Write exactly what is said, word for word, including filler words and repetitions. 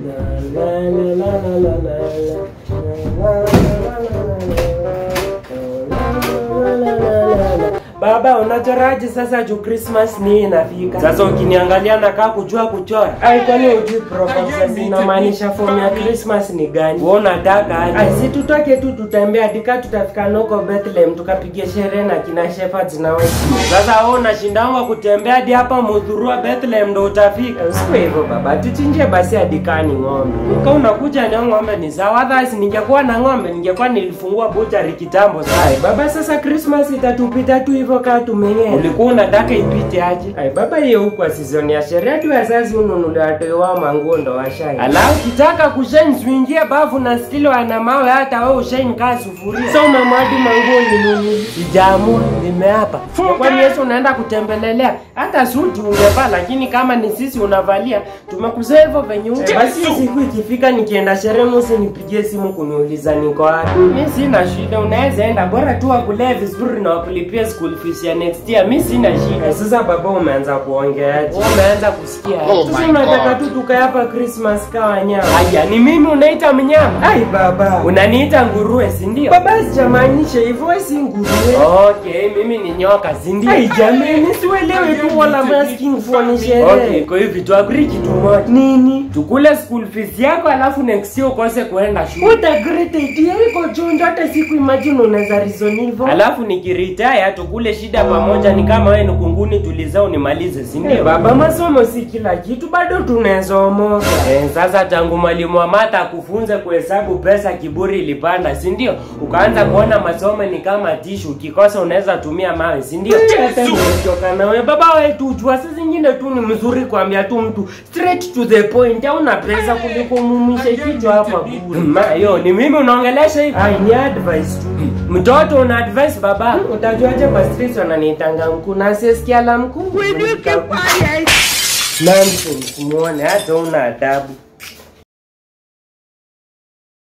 Baba, unataraji sasa juu Christmas ni inafika. Sasa ukiniangalia nakaa kujua kuchora. Ai, kwani hujui proposal inamaanisha form ya Christmas ni gani? Wewe unataka aje? Ai, si tutoke tu tutembea hadi tutafika huko Bethlehem tukapiga sherehe na kina shephards na wewe. Sasa wewe unashindanga kutembea hadi hapa Mudhurwa Bethlehem ndo utafika. Usiwe hivyo baba, tuchinje basi hadi kani ng'ombe. Uka unakuja na ng'ombe ni sawa, otherwise ningekuwa na ng'ombe ningekuwa nilifungua butchery kitambo sasa. Ai, baba sasa Christmas itatupita tu hivyo kama tumengea. Ulikuwa unataka ipite aje? Ai baba, hiyo huko season ya sherehe tu wazazi ununule watu wao manguo ndo washai. Alafu kitaka kushine swingie bafu na stilo ana mawe hata wewe ushine kaa sufuria. Sasa umemwadi manguo ni nini? Sijaamua, nimeapa. Kwa nini Yesu unaenda kutembelelea? Hata suti ungevaa, lakini kama ni sisi unavalia, tumekuzoea hivyo venye uko. Basi siku ikifika nikienda sherehe msi nipigie simu kuniuliza niko wapi. Mimi sina shida, unaweza enda bora tu wakulee vizuri na wakulipia school fees ya next year. Mimi sina shida. Sasa baba umeanza kuongeaje? Umeanza kusikia. Oh, sasa unataka tu tukae hapa Christmas kawa nyama. Haya, ni mimi unaita mnyama? Ai baba, unaniita nguruwe si ndio? Baba sijamaanisha hivyo, si nguruwe. Okay, mimi ni nyoka si ndio? Ai jamani, sielewi tu wala masking for ni sherehe. Okay, kwa hiyo vitu agree kitu moja. Nini? Tukule school fees yako alafu next year ukose kuenda shule. What a great idea. Iko jonjo hata siku imagine unaweza reason hivyo. Alafu nikiretire tukule shida pamoja, ni kama wewe nukunguni tulizao nimalize si ndio? Hey, baba masomo si kila kitu, bado tunazomoka. Eh, sasa tangu mwalimu wa mata kufunza kuhesabu pesa kiburi ilipanda si ndio? Ukaanza kuona masomo ni kama tishu, ukikosa unaweza tumia mawe si ndio? Choka na wewe baba, wewe tu jua sasa zingine tu ni mzuri kuambia tu mtu straight to the point, au una pesa kuliko mumisha kichwa hapa bure. Mayo ni mimi unaongelesha hivi? Ai ni advice tu. Mtoto una advice baba. Utajuaje kwa street wananiitanga mkuu na sisikia la mkuu? Nonsense, muone hata una adabu.